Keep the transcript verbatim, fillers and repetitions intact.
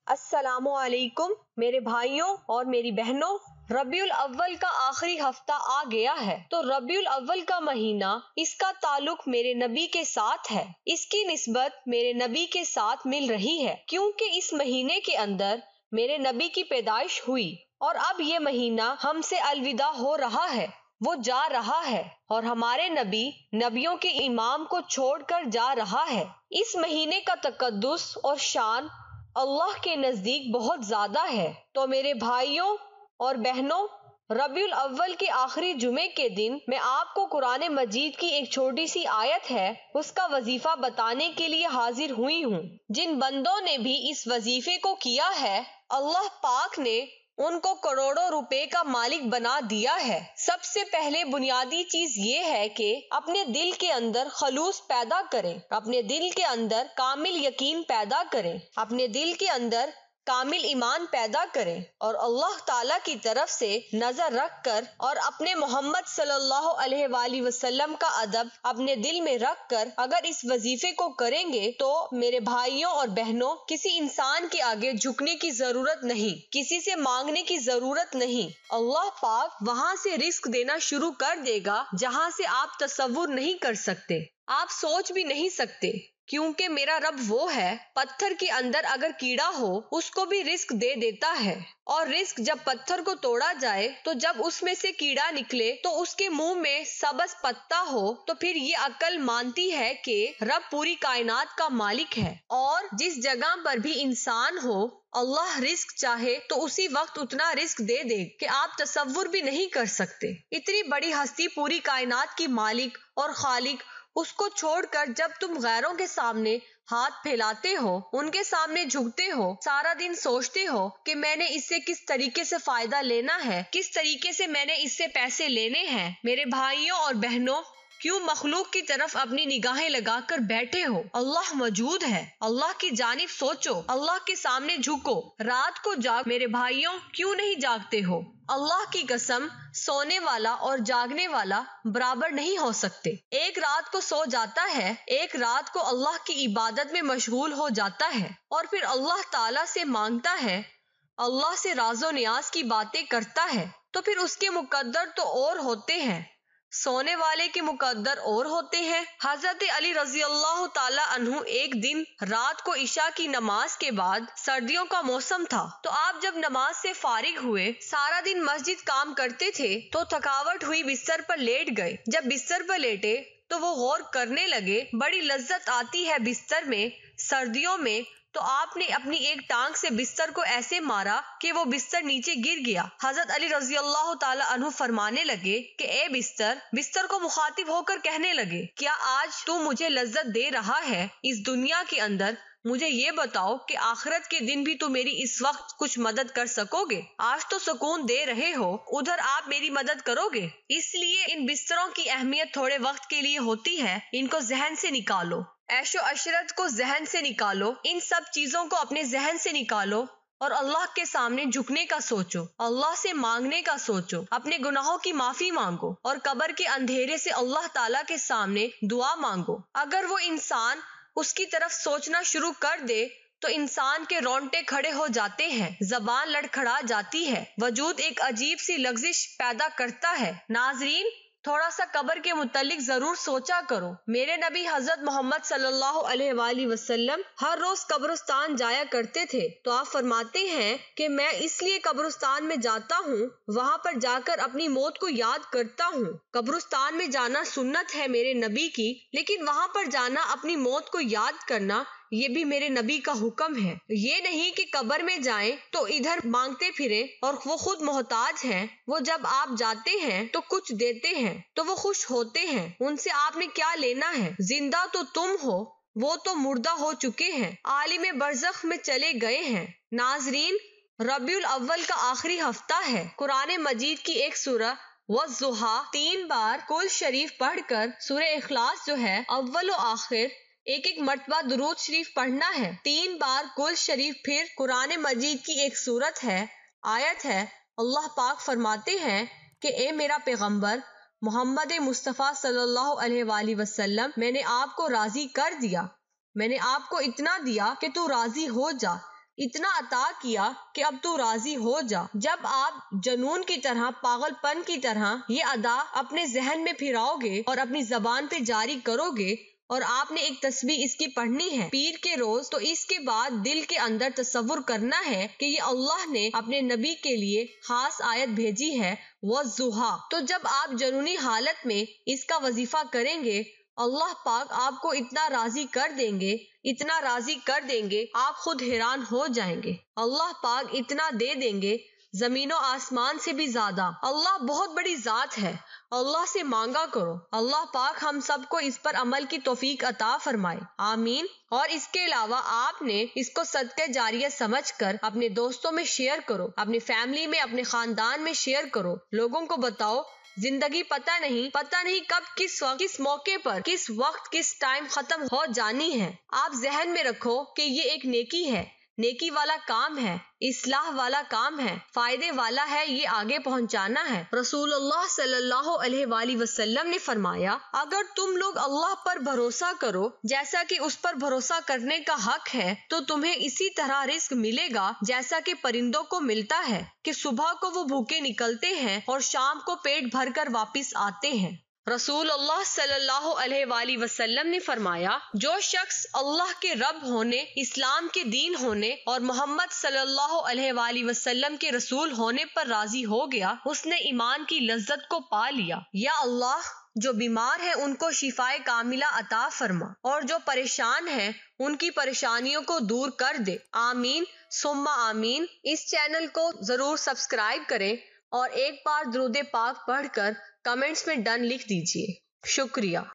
السلام علیکم میرے بھائیوں اور میری بہنوں، ربیع الاول کا آخری ہفتہ آ گیا ہے تو ربیع الاول کا مہینہ، اس کا تعلق میرے نبی کے ساتھ ہے۔ اس کی نسبت میرے نبی کے ساتھ مل رہی ہے کیونکہ اس مہینے کے اندر میرے نبی کی پیدائش ہوئی اور اب یہ مہینہ ہم سے الوداع ہو رہا ہے، وہ جا رہا ہے اور ہمارے نبی نبیوں کے امام کو چھوڑ کر جا رہا ہے۔ اس مہینے کا تقدس اور شان اللہ کے نزدیک بہت زیادہ ہے تو میرے بھائیوں اور بہنوں، ربیع الاول کے آخری جمعے کے دن میں آپ کو قرآن مجید کی ایک چھوٹی سی آیت ہے اس کا وظیفہ بتانے کے لیے حاضر ہوئی ہوں۔ جن بندوں نے بھی اس وظیفے کو کیا ہے، اللہ پاک نے ان کو کروڑوں روپے کا مالک بنا دیا ہے۔ سب سے پہلے بنیادی چیز یہ ہے کہ اپنے دل کے اندر خلوص پیدا کریں، اپنے دل کے اندر کامل یقین پیدا کریں، اپنے دل کے اندر کامل ایمان پیدا کریں اور اللہ تعالیٰ کی طرف سے نظر رکھ کر اور اپنے محمد صلی اللہ علیہ وآلہ وسلم کا ادب اپنے دل میں رکھ کر اگر اس وظیفے کو کریں گے تو میرے بھائیوں اور بہنوں، کسی انسان کے آگے جھکنے کی ضرورت نہیں، کسی سے مانگنے کی ضرورت نہیں۔ اللہ پاک وہاں سے رزق دینا شروع کر دے گا جہاں سے آپ تصور نہیں کر سکتے، آپ سوچ بھی نہیں سکتے، کیونکہ میرا رب وہ ہے، پتھر کے اندر اگر کیڑا ہو اس کو بھی رزق دے دیتا ہے، اور رزق جب پتھر کو توڑا جائے تو جب اس میں سے کیڑا نکلے تو اس کے منہ میں سبز پتا ہو تو پھر یہ عقل مانتی ہے کہ رب پوری کائنات کا مالک ہے، اور جس جگہ پر بھی انسان ہو اللہ رزق چاہے تو اسی وقت اتنا رزق دے دے کہ آپ تصور بھی نہیں کر سکتے۔ اتنی بڑی ہستی، پوری کائنات کی مالک اور خالق، اس کو چھوڑ کر جب تم غیروں کے سامنے ہاتھ پھیلاتے ہو، ان کے سامنے جھکتے ہو، سارا دن سوچتے ہو کہ میں نے اس سے کس طریقے سے فائدہ لینا ہے، کس طریقے سے میں نے اس سے پیسے لینے ہیں، میرے بھائیوں اور بہنوں، کیوں مخلوق کی طرف اپنی نگاہیں لگا کر بیٹھے ہو؟ اللہ موجود ہے، اللہ کی جانب سوچو، اللہ کے سامنے جھکو، رات کو جاگ میرے بھائیوں، کیوں نہیں جاگتے ہو؟ اللہ کی قسم، سونے والا اور جاگنے والا برابر نہیں ہو سکتے۔ ایک رات کو سو جاتا ہے، ایک رات کو اللہ کی عبادت میں مشغول ہو جاتا ہے اور پھر اللہ تعالیٰ سے مانگتا ہے، اللہ سے راز و نیاز کی باتیں کرتا ہے، تو پھر اس کے مقدر تو اور ہوتے ہیں، سونے والے کے مقدر اور ہوتے ہیں۔ حضرت علی رضی اللہ تعالی عنہ ایک دن رات کو عشاء کی نماز کے بعد، سردیوں کا موسم تھا، تو آپ جب نماز سے فارغ ہوئے، سارا دن مسجد کام کرتے تھے تو تھکاوٹ ہوئی بستر پر لیٹ گئے۔ جب بستر پر لیٹے تو وہ غور کرنے لگے، بڑی لذت آتی ہے بستر میں سردیوں میں، تو آپ نے اپنی ایک ٹانگ سے بستر کو ایسے مارا کہ وہ بستر نیچے گر گیا۔ حضرت علی رضی اللہ تعالی عنہ فرمانے لگے کہ اے بستر، بستر کو مخاطب ہو کر کہنے لگے، کیا آج تو مجھے لذت دے رہا ہے اس دنیا کے اندر؟ مجھے یہ بتاؤ کہ آخرت کے دن بھی تو میری اس وقت کچھ مدد کر سکو گے؟ آج تو سکون دے رہے ہو، ادھر آپ میری مدد کرو گے؟ اس لیے ان بستروں کی اہمیت تھوڑے وقت کے لیے ہوتی ہے، ان کو ذہن سے نکالو، عیش و عشرت کو ذہن سے نکالو، ان سب چیزوں کو اپنے ذہن سے نکالو اور اللہ کے سامنے جھکنے کا سوچو، اللہ سے مانگنے کا سوچو، اپنے گناہوں کی معافی مانگو اور قبر کے اندھیرے سے اللہ تعالیٰ کے سامنے دعا مانگو۔ اگر وہ انسان اس کی طرف سوچنا شروع کر دے تو انسان کے رونگٹے کھڑے ہو جاتے ہیں، زبان لڑکھڑا جاتی ہے، وجود ایک عجیب سی لغزش پیدا کرتا ہے۔ ناظرین، تھوڑا سا قبر کے متعلق ضرور سوچا کرو۔ میرے نبی حضرت محمد صلی اللہ علیہ وآلہ وسلم ہر روز قبرستان جایا کرتے تھے، تو آپ فرماتے ہیں کہ میں اس لیے قبرستان میں جاتا ہوں، وہاں پر جا کر اپنی موت کو یاد کرتا ہوں۔ قبرستان میں جانا سنت ہے میرے نبی کی، لیکن وہاں پر جانا، اپنی موت کو یاد کرنا، یہ بھی میرے نبی کا حکم ہے۔ یہ نہیں کہ قبر میں جائیں تو ادھر مانگتے پھریں اور وہ خود محتاج ہیں، وہ جب آپ جاتے ہیں تو کچھ دیتے ہیں تو وہ خوش ہوتے ہیں، ان سے آپ نے کیا لینا ہے؟ زندہ تو تم ہو، وہ تو مردہ ہو چکے ہیں، عالم برزخ میں چلے گئے ہیں۔ ناظرین، ربیع الاول کا آخری ہفتہ ہے، قرآن مجید کی ایک سورہ والضحیٰ تین بار کل شریف پڑھ کر سورہ اخلاص جو ہے اول و آخر ایک ایک مرتبہ درود شریف پڑھنا ہے۔ تین بار کل شریف پھر قرآن مجید کی ایک سورت ہے، آیت ہے، اللہ پاک فرماتے ہیں کہ اے میرا پیغمبر محمد مصطفیٰ صلی اللہ علیہ وآلہ وسلم، میں نے آپ کو راضی کر دیا، میں نے آپ کو اتنا دیا کہ تو راضی ہو جا، اتنا عطا کیا کہ اب تو راضی ہو جا۔ جب آپ جنون کی طرح، پاگل پن کی طرح یہ ادا اپنے ذہن میں پھراؤ گے اور اپنی زبان پہ جاری کرو گے اور آپ نے ایک تسبیح اس کی پڑھنی ہے پیر کے روز، تو اس کے بعد دل کے اندر تصور کرنا ہے کہ یہ اللہ نے اپنے نبی کے لیے خاص آیت بھیجی ہے، والضحیٰ۔ تو جب آپ جنونی حالت میں اس کا وظیفہ کریں گے، اللہ پاک آپ کو اتنا راضی کر دیں گے، اتنا راضی کر دیں گے، آپ خود حیران ہو جائیں گے۔ اللہ پاک اتنا دے دیں گے، زمین و آسمان سے بھی زیادہ۔ اللہ بہت بڑی ذات ہے، اللہ سے مانگا کرو۔ اللہ پاک ہم سب کو اس پر عمل کی توفیق عطا فرمائے، آمین۔ اور اس کے علاوہ آپ نے اس کو صدقہ جاریہ سمجھ کر اپنے دوستوں میں شیئر کرو، اپنی فیملی میں، اپنے خاندان میں شیئر کرو۔ لوگوں کو بتاؤ زندگی پتہ نہیں پتہ نہیں کب، کس وقت، کس موقع پر، کس وقت، کس ٹائم ختم ہو جانی ہے۔ آپ ذہن میں رکھو کہ یہ ایک نیکی ہے، نیکی والا کام ہے، اصلاح والا کام ہے، فائدے والا ہے، یہ آگے پہنچانا ہے۔ رسول اللہ صلی اللہ علیہ وآلہ وسلم نے فرمایا، اگر تم لوگ اللہ پر بھروسہ کرو جیسا کہ اس پر بھروسہ کرنے کا حق ہے، تو تمہیں اسی طرح رزق ملے گا جیسا کہ پرندوں کو ملتا ہے کہ صبح کو وہ بھوکے نکلتے ہیں اور شام کو پیٹ بھر کر واپس آتے ہیں۔ رسول اللہ صلی اللہ علیہ وآلہ وسلم نے فرمایا، جو شخص اللہ کے رب ہونے، اسلام کے دین ہونے اور محمد صلی اللہ علیہ وآلہ وسلم کے رسول ہونے پر راضی ہو گیا، اس نے ایمان کی لذت کو پا لیا۔ یا اللہ، جو بیمار ہیں ان کو شفائے کاملہ عطا فرما، اور جو پریشان ہیں ان کی پریشانیوں کو دور کر دے، آمین ثم آمین۔ اس چینل کو ضرور سبسکرائب کریں اور ایک بار درود پاک پڑھ کر کمنٹس میں ڈن لکھ دیجیے۔ شکریہ۔